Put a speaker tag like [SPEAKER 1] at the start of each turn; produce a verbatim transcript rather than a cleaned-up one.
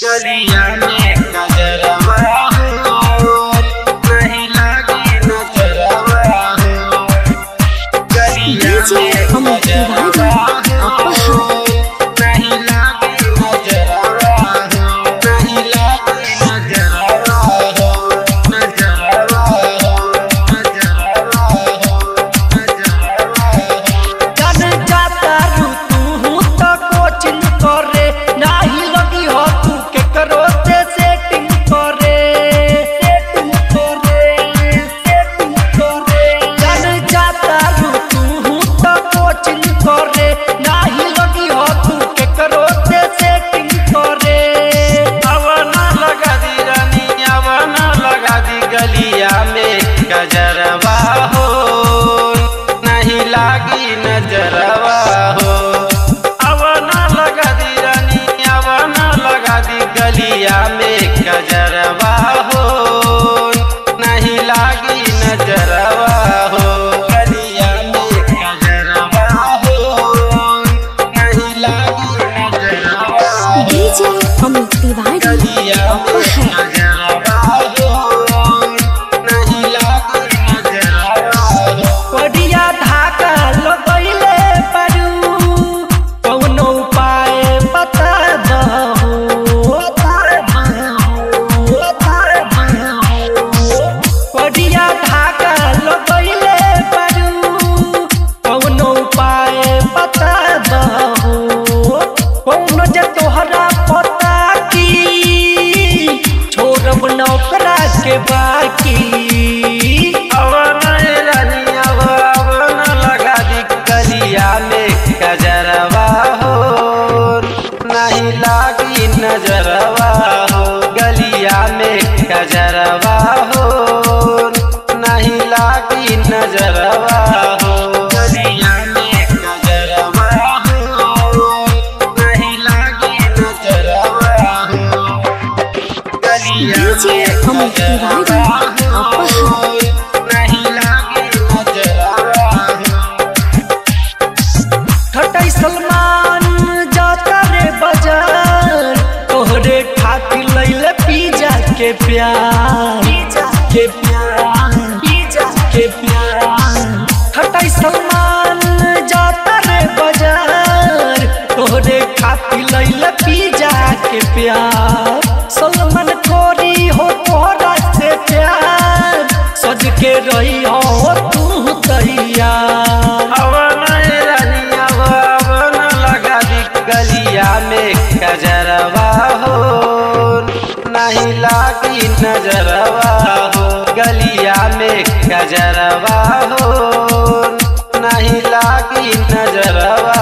[SPEAKER 1] गलिया में नजरवा हो, नहीं लागी नजरवा हो। गलिया में नजरवा हो, नहीं लागी नजरवा हो, नहीं लागी नजरवा हो, नजरवा हो, नजरवा हो, नजरवा हो।
[SPEAKER 2] जान जाता रू तू तो कोचिंग करे, नाही लगी हो तू के करो से सेटिंग करे, सेटिंग करे, सेटिंग करे। जान जाता रू तू तो कोचिंग करे, नाही लगी हो तू के करो से सेटिंग करे।
[SPEAKER 1] अब ना लगा दी रानी, अब ना लगा दी गलिया में गजरवा हो, नहीं लागी नजरवा हो। अब ना लगा दी रानी, अब ना लगा दी गलिया में गजरवा हो, नहीं लागी नजरवा हो। गलिया में गजरवा हो, नहीं लागी नजरवा हो।
[SPEAKER 3] डीजे अमित तिवारी
[SPEAKER 1] गलिया में नजरवा हो, नहीं लागी नजरवा हो।
[SPEAKER 2] बढ़िया धाका लगैले परू, कौनो उपाय बता दहो, बता दहो, बता दहो। बढ़िया धाका लगैले परू, कौनो उपाय बता दहो। कौनो जे तोहरा पता की छोड़ब नौकरा के बाकी।
[SPEAKER 1] अब नहीं रानी, अब अब न लगा दी गलिया में गजरवा हो, नहीं लागी नजरवा हो। गलिया में गजरवा हो, नहीं लागी नजरवा हो। गलिया में गजरवा हो, नहीं लागी नजरवा हो। गलिया
[SPEAKER 3] डीजे
[SPEAKER 1] में
[SPEAKER 3] अमित तिवारी
[SPEAKER 1] गजरवा हो, नहीं लागी नजरवा हो।
[SPEAKER 2] ठटई सलमान जाता रे बाजार, तोहरे खातिर लैले पिज्जा के प्यार, पिज्जा के प्यार, पिज्जा के प्यार। ठटई सलमान जाता रे बाजार, तोहरे खातिर लैले पिज्जा के प्यार। सलमान कोरी हो तोहरा से प्यार, सज के रही हो तू तैयार।
[SPEAKER 1] अब नहीं रानी, अब अब न लगा दी गलिया में गजरवा हो, नहीं लागी नजरवा हो। गलिया में गजरवा हो, नहीं लागी नजरवा